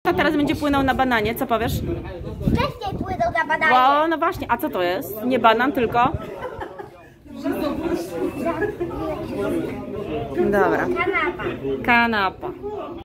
A teraz będzie płynął na bananie, co powiesz? Wcześniej płynął na bananie. O, no właśnie, a co to jest? Nie banan, tylko? Dobra. Kanapa. Kanapa.